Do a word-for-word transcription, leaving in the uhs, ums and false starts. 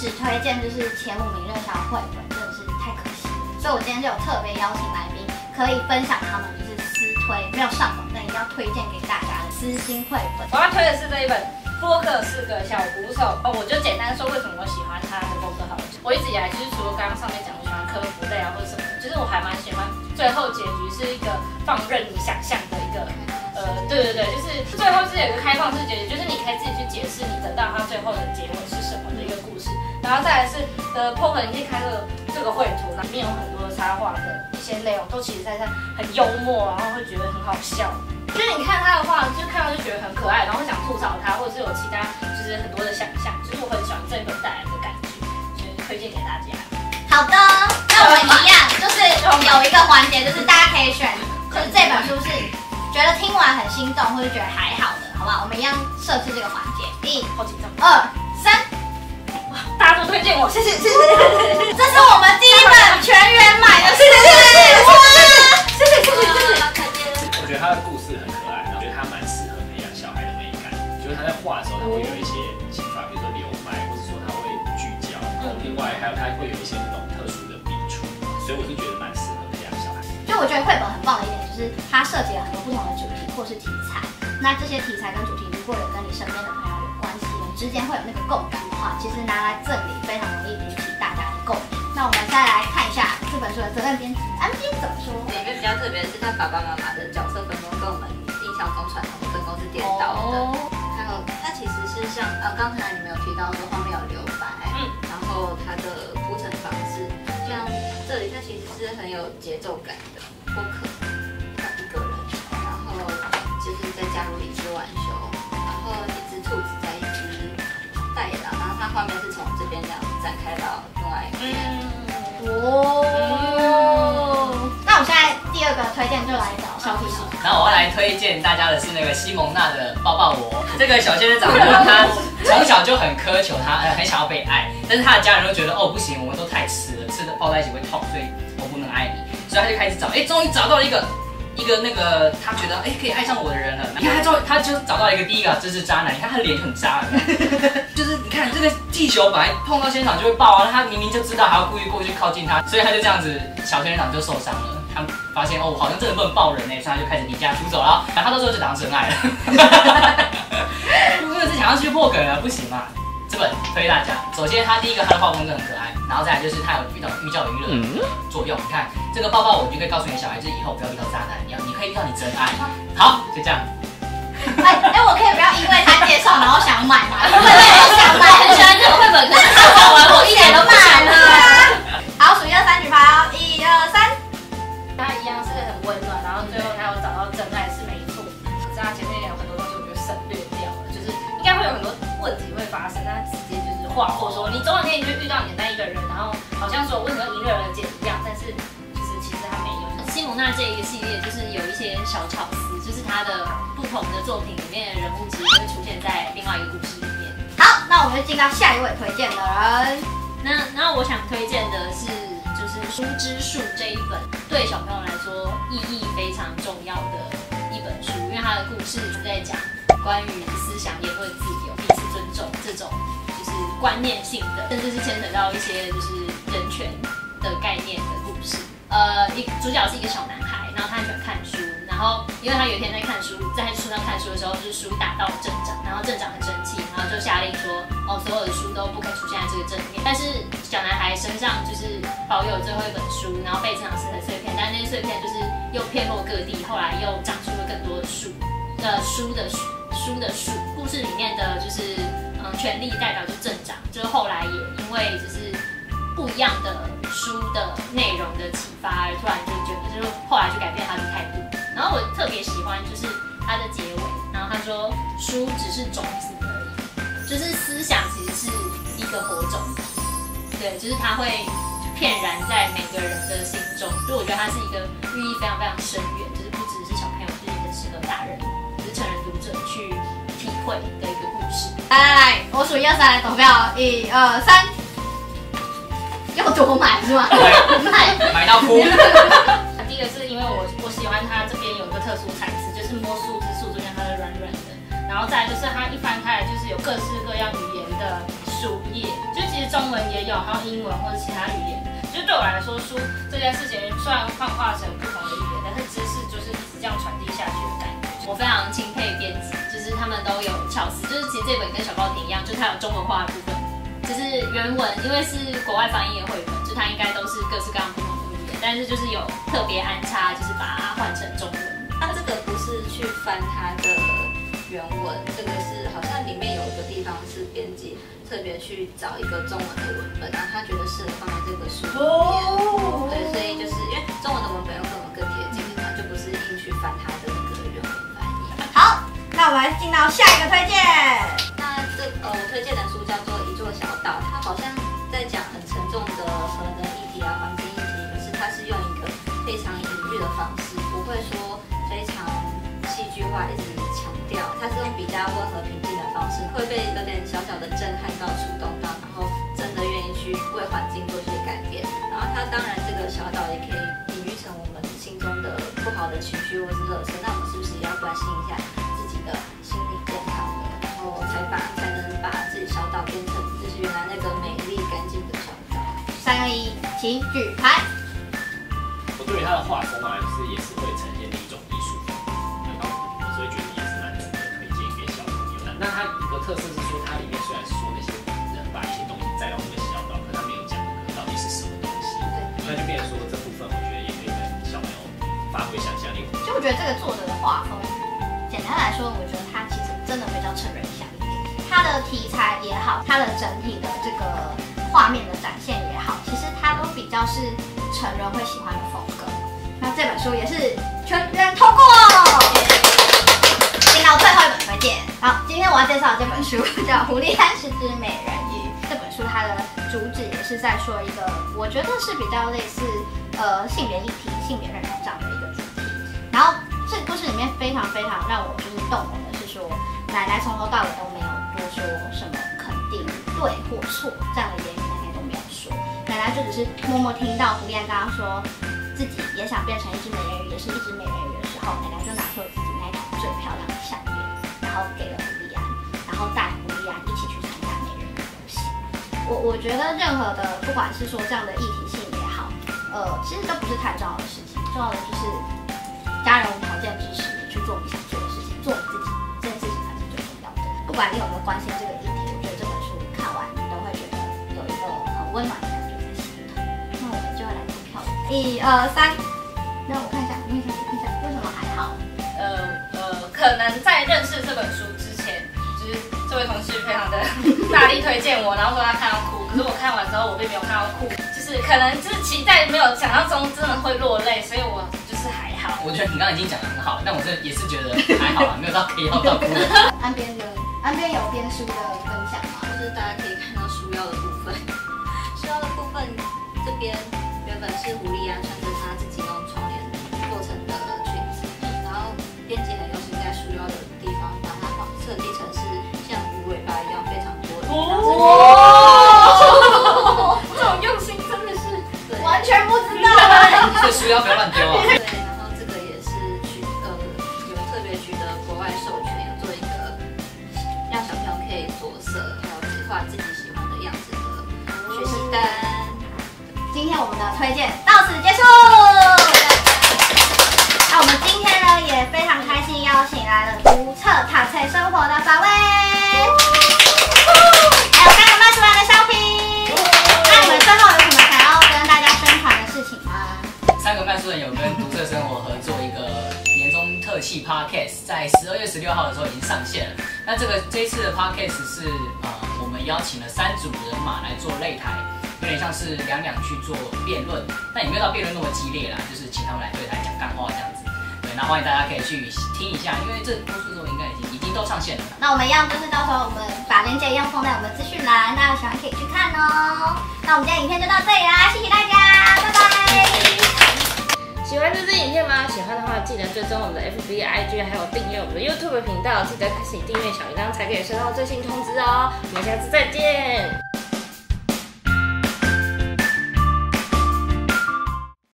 只推荐就是前五名热销绘本，真的是太可惜了。所以我今天就有特别邀请来宾，可以分享他们就是私推没有上榜，但一定要推荐给大家的私心绘本。 我要推的是这一本。波克是个小鼓手哦，我就简单说为什么我喜欢他的风格好了。我一直以来就是除了刚刚上面讲我喜欢科普类啊或者什么，就是我还蛮喜欢最后结局是一个放任你想象的一个，呃，对对对，就是最后是有一个开放式结局，就是你可以自己去解释你得到它最后的结尾是什么的一个故事。然后再来是呃，波克你可以看这个这个绘图，里面有很多插画的一些内容都其实在它很幽默，然后会觉得很好笑。就是你看他的话，就看到就觉得很可爱，然后会想吐槽他，或者是有其他就是很多的想象，就是我很喜欢这一本带来的感觉，所以推荐给大家。 好的，那我们一样，就是有一个环节，就是大家可以选，就是这本书是觉得听完很心动，或者觉得还好的，好不好？我们一样设置这个环节，一、 好紧张， 二、三。 哇，大家都推荐我，谢谢谢谢。 这是我们第一本全员买的书，哇！谢谢谢谢谢谢。 我觉得他的故事很可爱，然后我觉得他蛮适合培养小孩的美感。就是他在画的时候，他会有一些技法，比如说留白，或者说他会聚焦。然后另外还有他会有一些那种特殊的笔触，所以我是觉得蛮适合培养小孩。 就我觉得绘本很棒的一点就是它设计了很多不同的主题或是题材。那这些题材跟主题如果有跟你身边的朋友有关系，你之间会有那个共感的话，其实拿来赠礼非常容易引起大家的共鸣。那我们再来看一下这本书的责任编辑安斌怎么说。 里面比较特别的是他爸爸妈妈的角色分工跟我们印象中传统的分工是颠倒的。哦、还有它其实是像呃刚才你们有提到说后面有留白，嗯，然后它的铺陈方式，像这里它其实是很有节奏感的。波克他一个人，然后就是再加入一只浣熊，然后一只兔子在一只袋狼，然后它画面是从这边这样展开到另外一边。 哦。那我现在第二个推荐就来找小皮皮。 然后我要来推荐大家的是那个西蒙娜的《抱抱我》。这个小仙人掌呢，他从小就很苛求他，呃，很想要被爱，但是他的家人都觉得哦不行，我们都太吃了，吃的抱在一起会痛，所以我不能爱你。所以他就开始找，哎，终于找到了一个一个那个他觉得哎可以爱上我的人了。你看他终他就找到了一个第一个，这是渣男。你看他的脸就很渣了，就是你看这个气球本来碰到仙人掌就会爆啊，他明明就知道还要故意过去靠近他，所以他就这样子，小仙人掌就受伤了。他发现哦，好像真的不能抱人呢，所以他就开始离家出走了。然后他到时候就当真爱了，真的是想要去破梗了，不行嘛。这本推大家，首先它第一个它的画风真的很可爱，然后再来就是它有遇到寓教于乐的作用。你看这个抱抱我就可以告诉你小孩子以后不要遇到渣男，你要你可以遇到你真爱。好，就这样。 哎哎，我可以不要因为他介绍然后想买吗？因为我想买，很喜欢这种绘本，可是他讲完我一点都不想买。好，数一二三，举牌，一二三。 它一样是很温暖，然后最后他有找到真爱是没错。可是他前面有很多东西我觉得省略掉了，就是应该会有很多问题会发生，但他直接就是划破说，你总有一天你就遇到你的那一个人，然后好像说为什么迎刃而解一样，但是就是其实他没有。 西蒙娜这一个系列就是有一些小巧思，就是他的不同的作品里面的人物其实会出现在另外一个故事里面。 好，那我们就进到下一位推荐的人。 那那我想推荐的是就是《书之树》这一本，对小朋友来说意义非常重要的一本书，因为它的故事是在讲关于思想、言论自由、彼此尊重这种就是观念性的，甚至是牵扯到一些就是人权的概念的故事。呃，一主角是一个小男孩，然后他很喜欢看书，然后因为他有一天在看书，在书上看书的时候，就是书打到了镇长，然后镇长很生气，然后就下令说，哦，所有的书都不可以出现在这个镇里面。但是小男孩身上就是保有最后一本书，然后被镇长撕成碎片，但那些碎片就是又遍落各地，后来又长出了更多的树，呃，书的书，书的树。故事里面的就是嗯，权力代表就镇长，就是后来也因为就是不一样的书的内容的启发，而突然就觉得，就是后来就改变他的态度。然后我特别喜欢就是他的结尾，然后他说书只是种子而已，就是思想其实是一个火种，对，就是它会遍燃在每个人的心中。所以我觉得它是一个寓意非常非常深远，就是不只是小朋友，就是很适合大人，就是成人读者去体会的一个故事。 来来来，我数一二三来投票，一二三。要多买是吗？买买到哭。 第一个是因为我我喜欢它这边有一个特殊材质，就是摸树枝树中间它的软软的，然后再来就是它一翻开来就是有各式各样语言的书页，就其实中文也有，还有英文或者其他语言。就是对我来说，书这件事情虽然幻化成不同的语言，但是知识就是一直这样传递下去的感觉。 我非常钦佩编辑，就是他们都有巧思，就是其实这本跟小报亭一样，就是它有中文化的部分，就是原文，因为是国外翻译的绘本，就它应该都是各式各样不同的语言，但是就是有特别安插，就是把它换成中文。 它这个不是去翻它的原文，这个是好像里面有一个地方是编辑特别去找一个中文的文本，然后他觉得适合放在这个书里面。哦、对，所以就是因为中文的文本又跟我们更贴近嘛，就不是硬去翻它的那个原文翻译。 好，那我们来进到下一个推荐。 那这呃，我推荐的书叫做《一座小岛》，它好像在讲很沉重的核能议题啊、环境议题，可是它是用一个非常隐喻的方式，不会说非常戏剧化，一直强调，它是用比较温和平静的方式，会被有点小小的震撼到、触动到，然后真的愿意去为环境做一些改变。然后它当然这个小岛也可以隐喻成我们心中的不好的情绪或是垃圾，那我们是不是也要关心一下自己的心理健康呢？然后才把才能把自己小岛变成就是原来那个美丽干净的小岛。 三二一，请举牌。 我对于他的画风啊，就是也是会呈现的一种艺术风，我所以觉得也是蛮值得推荐给小朋友的。那它一个特色是说，它里面虽然是说那些人把一些东西载到那个小岛，可它没有讲到底是什么东西，那就变成说这部分我觉得也可以跟小朋友发挥想象力。 就我觉得这个作者的画风，简单来说，我觉得他其实真的比较成人向一点。他的题材也好，他的整体的这个画面的展现也好，其实他都比较是成人会喜欢的风格。那这本书也是全员通过。进到最后一本推荐，好，今天我要介绍的这本书叫《胡丽安是只美人鱼》。这本书它的主旨也是在说一个，我觉得是比较类似呃性别议题、性别认同这样的一个主题。然后这个故事里面非常非常让我就是动容的是说，奶奶从头到尾都没有多说什么肯定对或错这样的言语，奶奶都没有说。奶奶就只是默默听到胡丽安刚刚说自己也想变成一只美人鱼，也是一只美人鱼的时候，奶奶就拿出了自己那一条最漂亮的项链，然后给了胡丽安，然后带胡丽安一起去参加美人鱼游戏。我我觉得任何的不管是说这样的议题性也好，呃，其实都不是太重要的事情，重要的就是家人无条件支持你去做你想做的事情，做你自己，这件事情才是最重要的。不管你有没有关心这个议题，我觉得这本书看完你都会觉得有一个很温暖的感觉在心头。那我们就会来投票了，一二三，让我看一下，我看一下，我看一下，为什么还好？ 呃呃，可能在认识这本书之前，就是这位同事非常的大力推荐我，然后说他看到哭，可是我看完之后我并没有看到哭，就是可能就是期待没有想象中真的会落泪，所以我就是还好。 我觉得你刚刚已经讲得很好，但我这也是觉得还好啊，没有到可以要到哭的。 安边的安边有编书的分享吗？ 就是大家可以看到书腰的部分，书腰的部分这边原本是胡丽安穿着她自己用窗帘做成的裙子，然后编辑很用心在书腰的地方把它设计成是像鱼尾巴一样非常多的。 哦， 这种用心真的是对， 完全不知道。 这书要不要乱丢啊？ 对，然后这个也是取呃有特别取得国外授权，有做一个让小朋友可以着色，还有画自己喜欢的样子的学习单。 今天我们的推荐到此结束。那我们今天呢也非常开心，邀请来了读册塔菜生活的法威，还有三个卖出来的商品。那你们最后有什么想要跟大家宣传的事情吗？ 三个卖书人有跟读册生活合作一个年终特辑 podcast， 在十二月十六号的时候已经上线了。那这个这一次的 podcast 是呃，我们邀请了三组人马来做擂台，有点像是两两去做辩论，但也没有到辩论那么激烈啦，就是请他们来对台讲干话这样子。对，那欢迎大家可以去听一下，因为这播出的时候应该已经已经都上线了。 那我们一样就是到时候我们把链接一样放在我们的资讯栏，大家喜欢可以去看哦。那我们今天影片就到这里啦，谢谢大家，拜拜。 喜欢这支影片吗？喜欢的话记得追踪我们的 F B I G， 还有订阅我们的 YouTube 频道，记得开启订阅小铃铛才可以收到最新通知哦。我们下次再见。